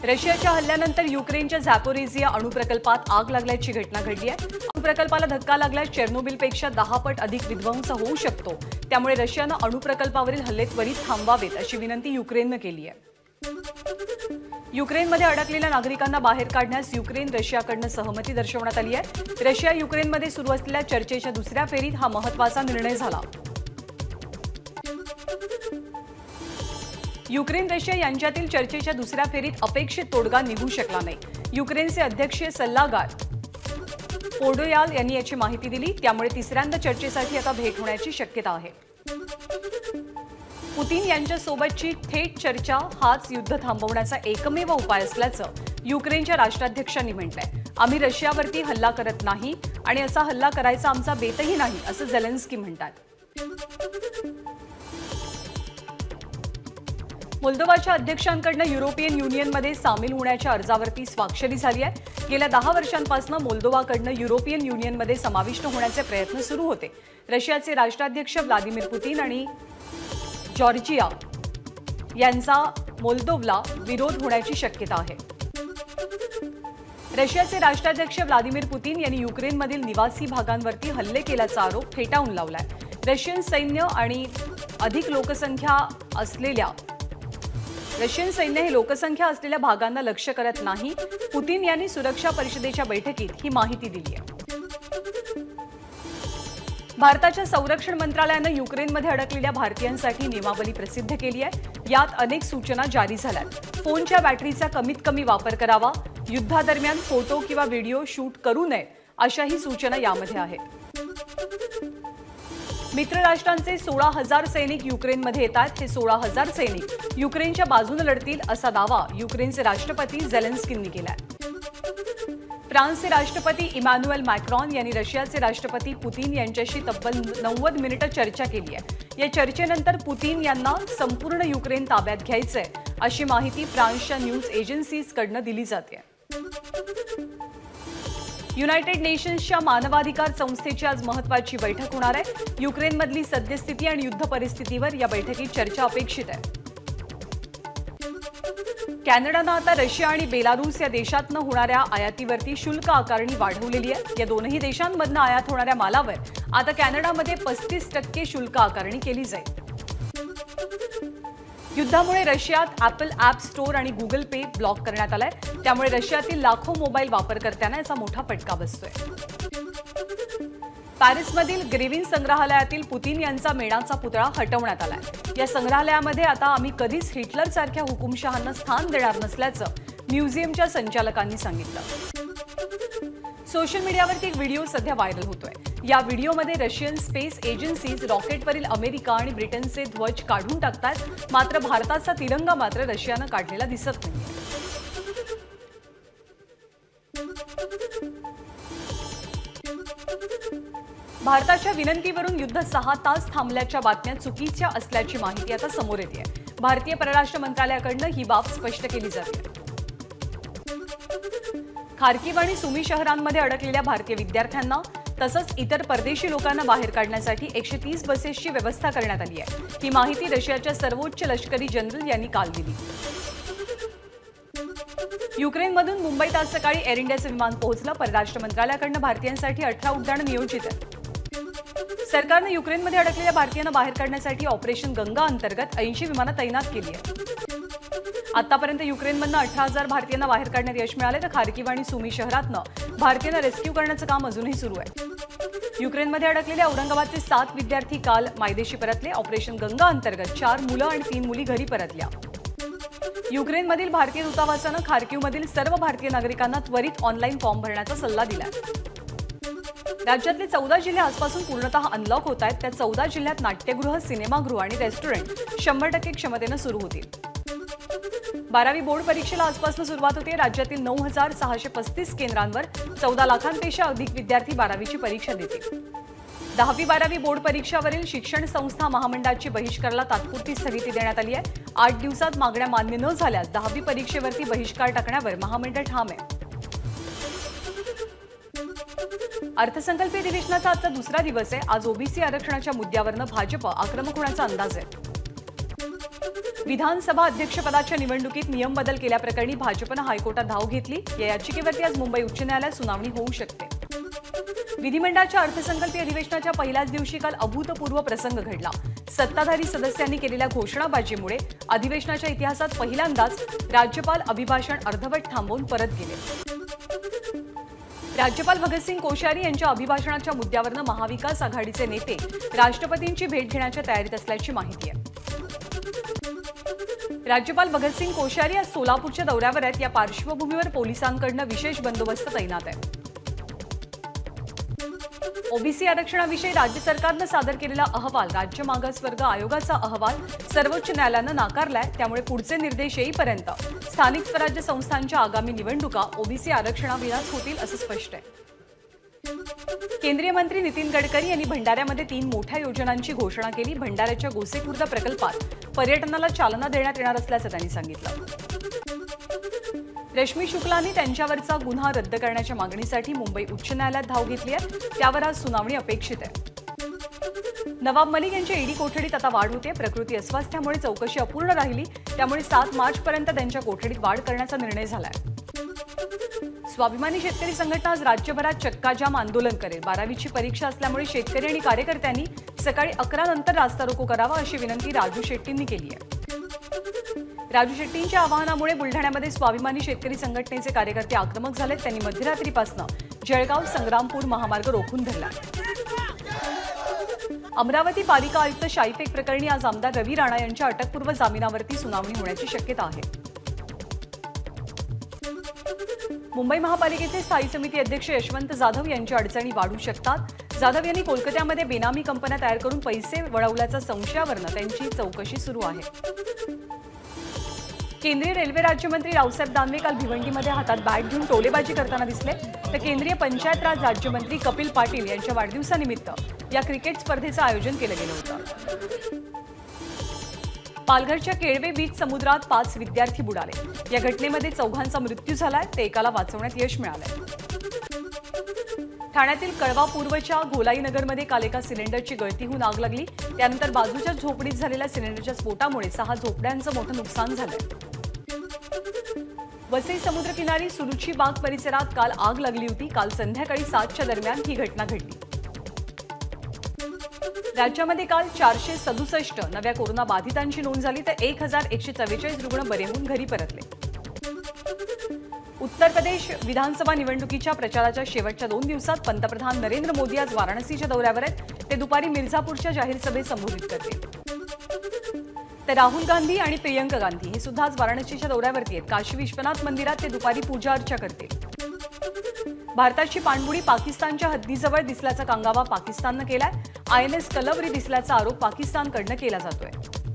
रशियाच्या हल्ल्यानंतर युक्रेनच्या झॅपोरिझिया अणुप्रकल्पात आग लागल्याची घटना घडली आहे। अणुप्रकल्पाला धक्का लागल्यास चेर्नोबिलपेक्षा 10 पट अधिक विध्वंस होऊ शकतो। त्यामुळे रशियानं अणुप्रकल्पावरील हल्ले त्वरित थांबवावेत अशी विनंती युक्रेननं केली आहे। युक्रेनमध्ये अडकलेल्या नागरिकांना बाहेर काढण्यास युक्रेन रशियाकडून सहमती दर्शवण्यात आली आहे। रशिया युक्रेनमध्ये सुरू असलेल्या चर्चेच्या दुसऱ्या फेरीत हा महत्त्वाचा निर्णय झाला। युक्रेन रशिया यांच्यातील चर्चेच्या दुसऱ्या फेरीत अपेक्षित तोडगा निघू शकला नाही। युक्रेनचे अध्यक्षीय सल्लागार पोडोयाल यांनी याची माहिती दिली। त्यामुळे तिसऱ्यांदा चर्चेसाठी आता भेट होण्याची शक्यता आहे। पुतिन यांच्यासोबतची थेट चर्चा हाच युद्ध थांबवण्याचा एकमेव उपाय असल्याचं युक्रेनच्या राष्ट्राध्यक्षांनी म्हटलंय। आम्ही रशियावरती हल्ला करत नाही आणि असा हल्ला करायचा आमचा बेतही नाही असं झेलेन्स्की म्हणतात। मोल्दोवाच्या अध्यक्षांकडून युरोपियन युनियनमध्ये सामील होण्याच्या अर्जावरती स्वाक्षरी झाली आहे। गेल्या 10 वर्षांपासून मोल्दोवाकडून युरोपियन युनियनमध्ये समाविष्ट होण्याचे प्रयत्न सुरू होते। रशियाचे राष्ट्राध्यक्ष व्लादिमीर पुतिन आणि जॉर्जिया यांचा मोल्दोवला विरोध होण्याची शक्यता आहे। रशियाचे राष्ट्राध्यक्ष व्लादिमीर पुतिन यांनी युक्रेनमधील निवासी भागांवरती हल्ले केल्याचा आरोप फेटाळून लावलाय। रशियन सैन्य हे लोकसंख्या असलेल्या भागांना लक्ष्य करत नाही। पुतिन यांनी सुरक्षा परिषदेच्या बैठकीत ही माहिती दिली आहे। भारताच्या संरक्षण मंत्रालयाने युक्रेनमध्ये अडकलेल्या भारतीयांसाठी नियमावली प्रसिद्ध केली आहे। यात अनेक सूचना जारी झाल्यात। फोनच्या बॅटरीचा कमीत कमी वापर करावा, युद्धादरम्यान फोटो किंवा व्हिडिओ शूट करू नये अशाही सूचना यामध्ये आहेत। मित्र राष्ट्रांचे 16,000 सैनिक युक्रेनमध्ये येतात। हे 16,000 सैनिक युक्रेनच्या बाजूने लढतील असा दावा युक्रेनचे राष्ट्रपती झेलेन्स्कींनी केलाय। फ्रान्सचे राष्ट्रपती इमॅन्युएल मॅक्रॉन यांनी रशियाचे राष्ट्रपती पुतिन यांच्याशी तब्बल 90 मिनिटं चर्चा केली आहे। या चर्चेनंतर पुतिन यांना संपूर्ण युक्रेन ताब्यात घ्यायचंय अशी माहिती फ्रान्सच्या न्यूज एजन्सीजकडून दिली जाते। युनायटेड नेशन्सच्या मानवाधिकार संस्थेची आज महत्त्वाची बैठक होणार आहे। युक्रेनमधली सद्यस्थिती आणि युद्ध परिस्थितीवर या बैठकीत चर्चा अपेक्षित आहे। कॅनडानं आता रशिया आणि बेलारूस या देशातनं होणाऱ्या आयातीवरती शुल्क आकारणी वाढवलेली आहे। या दोनही देशांमधनं आयात होणाऱ्या मालावर आता कॅनडामध्ये 35% शुल्क आकारणी केली जाईल। युद्धामुळे रशियात ॲपल ॲप स्टोअर आणि गुगल पे ब्लॉक करण्यात आलाय। त्यामुळे रशियातील लाखो मोबाईल वापरकर्त्यांना याचा मोठा फटका बसतोय। पॅरिसमधील ग्रेविन संग्रहालयातील पुतिन यांचा मेणाचा पुतळा हटवण्यात आलाय। या संग्रहालयामध्ये आता आम्ही कधीच हिटलरसारख्या हुकुमशहांना स्थान देणार नसल्याचं म्युझियमच्या संचालकांनी सांगितलं। सोशल मीडियावरती एक व्हिडिओ सध्या व्हायरल होतोय। या व्हिडिओमध्ये रशियन स्पेस एजन्सीज रॉकेटवरील अमेरिका आणि ब्रिटनचे ध्वज काढून टाकतात। मात्र भारताचा तिरंगा मात्र रशियानं काढलेला दिसत नाही। भारताच्या विनंतीवरून युद्ध 6 तास थांबल्याच्या बातम्या चुकीच्या असल्याची माहिती आता समोर येते आहे। भारतीय परराष्ट्र मंत्रालयाकडून ही बाब स्पष्ट केली जाते। खार्किव्ह आणि सुमी शहरांमध्ये अडकलेल्या भारतीय विद्यार्थ्यांना तसंच इतर परदेशी लोकांना बाहेर काढण्यासाठी 130 बसेसची व्यवस्था करण्यात आली आहे। ही माहिती रशियाच्या सर्वोच्च लष्करी जनरल यांनी काल दिली। युक्रेनमधून मुंबईत आज सकाळी एअर इंडियाचं विमान पोहोचलं। परराष्ट्र मंत्रालयाकडून भारतीयांसाठी 18 उड्डाणं नियोजित आहेत। सरकारने युक्रेनमध्ये अडकलेल्या भारतीयांना बाहेर काढण्यासाठी ऑपरेशन गंगा अंतर्गत 80 विमानं तैनात केली आहेत। आतापर्यंत युक्रेनमधनं 18,000 भारतीयांना बाहेर काढण्यात यश मिळाले, तर खार्किव्ह आणि सुमी शहरातनं भारतीयांना रेस्क्यू करण्याचं काम अजूनही सुरू आहे। युक्रेनमध्ये अडकलेल्या औरंगाबादचे 7 विद्यार्थी काल मायदेशी परतले। ऑपरेशन गंगा अंतर्गत 4 मुलं आणि 3 मुली घरी परतल्या। युक्रेनमधील भारतीय दूतावासानं खार्किव्हमधील सर्व भारतीय नागरिकांना त्वरित ऑनलाईन फॉर्म भरण्याचा सल्ला दिलाय। राज्यातले 14 जिल्हे आजपासून पूर्णतः अनलॉक होत आहेत। त्या 14 जिल्ह्यात नाट्यगृह, सिनेमागृह आणि रेस्टॉरंट 100% क्षमतेनं सुरू होतील। 12वी बोर्ड परीक्षेला आजपासून सुरुवात होते। राज्यातील 9,635 केंद्रांवर 14 लाखांपेक्षा अधिक विद्यार्थी 12वीची परीक्षा देतील। 10वी-12वी बोर्ड परीक्षावरील शिक्षण संस्था महामंडळाची बहिष्काराला तात्पुरती स्थगिती देण्यात आली आहे। 8 दिवसात मागण्या मान्य न झाल्यास 10वी परीक्षेवरती बहिष्कार टाकण्यावर महामंडळ ठाम आहे। अर्थसंकल्पीय अधिवेशनाचा आजचा दुसरा दिवस आहे। आज ओबीसी आरक्षणाच्या मुद्द्यावरून भाजप आक्रमक होण्याचा अंदाज आहे। विधानसभा अध्यक्षपदाच्या निवडणुकीत नियम बदल केल्याप्रकरणी भाजपनं हायकोर्टात धाव घेतली। या याचिकेवरती आज मुंबई उच्च न्यायालयात सुनावणी होऊ शकते। विधिमंडळाच्या अर्थसंकल्पीय अधिवेशनाच्या पहिल्याच दिवशी काल अभूतपूर्व प्रसंग घडला। सत्ताधारी सदस्यांनी केलेल्या घोषणाबाजीमुळे अधिवेशनाच्या इतिहासात पहिल्यांदाच राज्यपाल अभिभाषण अर्धवट थांबवून परत गेले। राज्यपाल भगतसिंग कोश्यारी यांच्या अभिभाषणाच्या मुद्द्यावरून महाविकास आघाडीचे नेते राष्ट्रपतींची भेट घेण्याच्या तयारीत असल्याची माहिती आहे। राज्यपाल भगतसिंग कोश्यारी आज सोलापूरच्या दौऱ्यावर आहेत। या पार्श्वभूमीवर पोलिसांकडून विशेष बंदोबस्त तैनात आहे। ओबीसी आरक्षणाविषयी राज्य सरकारनं सादर केलेला अहवाल राज्य मागासवर्ग आयोगाचा अहवाल सर्वोच्च न्यायालयानं नाकारलाय। त्यामुळे पुढचे निर्देश येईपर्यंत स्थानिक स्वराज्य संस्थांच्या आगामी निवडणुका ओबीसी आरक्षणाविनाच होतील असं स्पष्ट आहे। केंद्रीय मंत्री नितीन गडकरी यांनी भंडाऱ्यामध्ये 3 मोठ्या योजनांची घोषणा केली। भंडाऱ्याच्या गोसेखुर्द प्रकल्पात पर्यटनाला चालना देण्यात येणार असल्याचं त्यांनी सांगितलं। रश्मी शुक्लांनी त्यांच्यावरचा गुन्हा रद्द करण्याच्या मागणीसाठी मुंबई उच्च न्यायालयात धाव घेतली आहे। त्यावर आज सुनावणी अपेक्षित आहे। नवाब मलिक यांच्या ईडी कोठडीत आता वाढ होते। प्रकृती अस्वास्थ्यामुळे चौकशी अपूर्ण राहिली, त्यामुळे 7 मार्चपर्यंत त्यांच्या कोठडीत वाढ करण्याचा निर्णय झालाय। स्वाभिमानी शेतकरी संघटना आज राज्यभरात चक्काजाम आंदोलन करेल। 12वीची परीक्षा असल्यामुळे शेतकरी आणि कार्यकर्त्यांनी सकाळी 11 नंतर रास्ता रोको करावा अशी विनंती राजू शेट्टींनी केली आहे। राजू शेट्टींच्या आवाहनामुळे बुलढाण्यामध्ये स्वाभिमानी शेतकरी संघटनेचे कार्यकर्ते आक्रमक झालेत। त्यांनी मध्यरात्रीपासून जळगाव संग्रामपूर महामार्ग रोखून धरला। अमरावती पालिका आयुक्त शाईफेक प्रकरणी आज आमदार रवी राणा यांच्या अटकपूर्व जामिनावरती सुनावणी होण्याची शक्यता आहे। मुंबई महापालिकेचे स्थायी समिती अध्यक्ष यशवंत जाधव यांच्या अडचणी वाढू शकतात। जाधव यांनी कोलकात्यामध्ये बेनामी कंपन्या तयार करून पैसे वळवल्याच्या संशयावरून त्यांची चौकशी सुरू आहे। केंद्रीय रेल्वे राज्यमंत्री रावसाहेब दानवे काल भिवंडीमध्ये हातात बॅट घेऊन टोलेबाजी करताना दिसले। तर केंद्रीय पंचायत राज राज्यमंत्री कपिल पाटील यांच्या वाढदिवसानिमित्त या क्रिकेट स्पर्धेचं आयोजन केलं गेलं होतं। पालघरच्या केळवे बीच समुद्रात 5 विद्यार्थी बुडाले। या घटनेमध्ये 4घांचा मृत्यू झालाय, तर एकाला वाचवण्यात यश मिळालंय। ठाण्यातील कळवा पूर्वच्या गोलाईनगरमध्ये काल एका सिलेंडरची गळती होऊन आग लागली। त्यानंतर बाजूच्या झोपडीत झालेल्या सिलेंडरच्या स्फोटामुळे 6 झोपड्यांचं मोठं नुकसान झालंय। वसई समुद्रकिनारी सुरुची बाग परिसरात काल आग लागली होती। काल संध्याकाळी 7च्या दरम्यान ही घटना घडली। राज्यामध्ये काल 467 नव्या कोरोना बाधितांची नोंद झाली, तर 1144 रुग्ण बरे होऊन घरी परतले। उत्तर प्रदेश विधानसभा निवडणुकीच्या प्रचाराच्या शेवटच्या 2 दिवसात पंतप्रधान नरेंद्र मोदी आज वाराणसीच्या दौऱ्यावर आहेत। ते दुपारी मिर्झापूरच्या जाहीर सभेत संबोधित करतील। तर राहुल गांधी आणि प्रियंका गांधी हे सुद्धा आज वाराणसीच्या दौऱ्यावरती आहेत। काशी विश्वनाथ मंदिरात ते दुपारी पूजा अर्चा करतील। भारताची पाणबुडी पाकिस्तानच्या हद्दीजवळ दिसल्याचा कांगावा पाकिस्ताननं केलाय। INS कलवरी दिसल्याचा आरोप पाकिस्तानकडनं केला जातोय।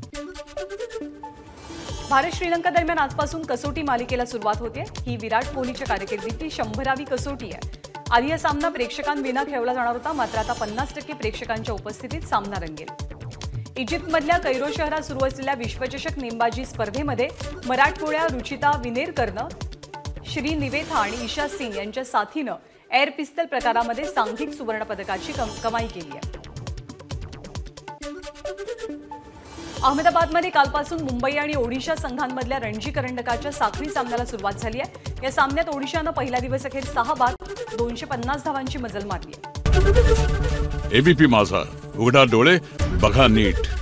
भारत श्रीलंका दरम्यान आजपासून कसोटी मालिकेला सुरुवात होते। ही विराट कोहलीच्या कारकिर्दीतली 100वी कसोटी आहे। आधी हा सामना प्रेक्षकांविना खेळवला जाणार होता, मात्र आता 50% प्रेक्षकांच्या उपस्थितीत सामना रंगेल। इजिप्तमधल्या कैरो शहरात सुरू असलेल्या विश्वचषक नेमबाजी स्पर्धेमध्ये मराठमोळ्या रुचिता विनेरकरनं श्री निवेथा आणि ईशा सिंग यांच्या साथीनं एअर पिस्तल प्रकारामध्ये सांघिक सुवर्णपदकाची कमाई केली आहे। अहमदाबादमध्ये कालपासून मुंबई आणि ओडिशा संघांमधल्या रणजी करंडकाच्या साखळी सामन्याला सुरुवात झाली आहे। या सामन्यात ओडिशानं पहिल्या दिवस अखेर 6 बाद 250 धावांची मजल मारली आहे। एबीपी माझा, उघडा डोळे बघा नीट।